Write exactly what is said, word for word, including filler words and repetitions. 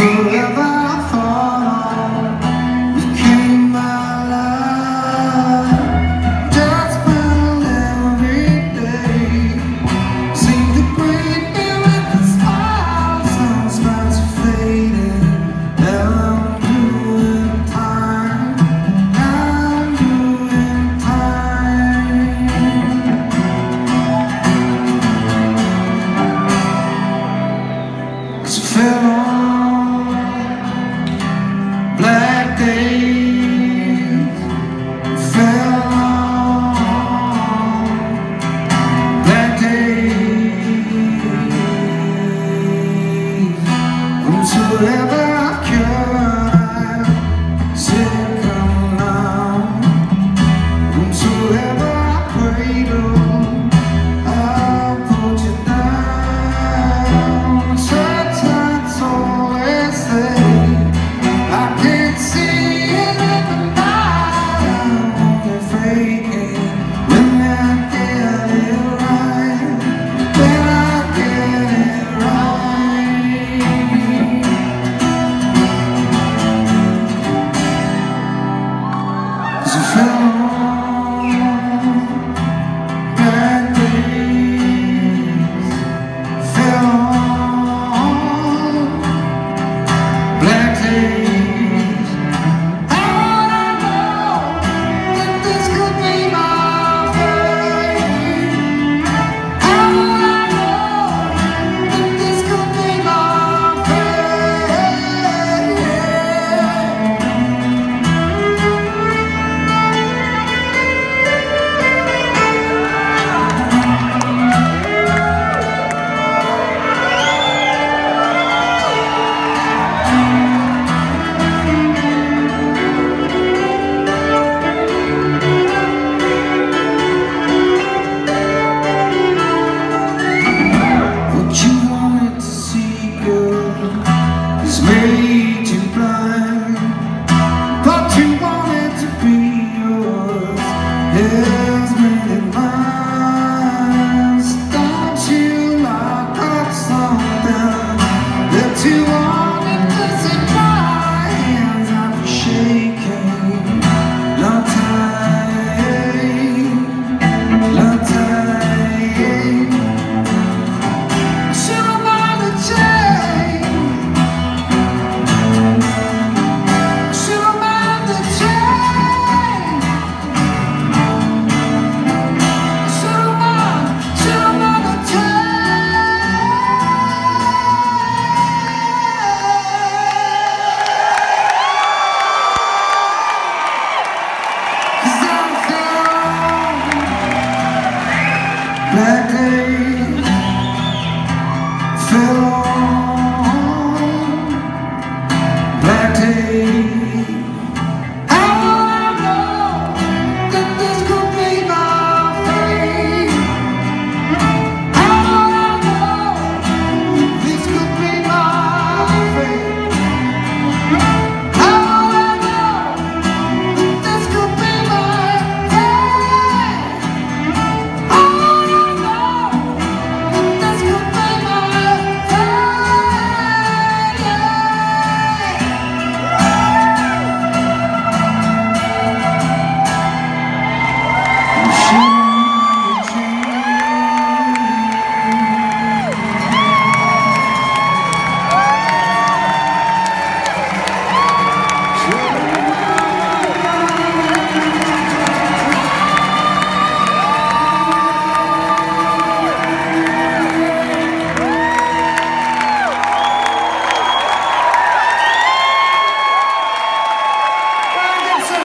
Whosoever I thought became my life. Just spent every day seemed to greet me with a smile. Some smiles are fading, and I'm doing time. I'm doing time. 'Cause I fell on black days, fell on black days. Whosoever I could, I said come now. Whosoever I prayed to, I'll put you down. Sometimes always say I can't see it in the night. I'm only faking when I get it right. When I get it right. 'Cause I fell on bad days, fell on black days. How would I know that this could be my fate? How would I know that this could be my fate? What you wanted to see, girl, has made you blind. What you wanted to be yours has made it mine. So don't you lock up something that you wanted, 'cause in my hands I'm shaking. No time, no time. Should have worn the chain. Should have worn the chain. Should have worn, should have worn the chain. 'Cause I fell on black days.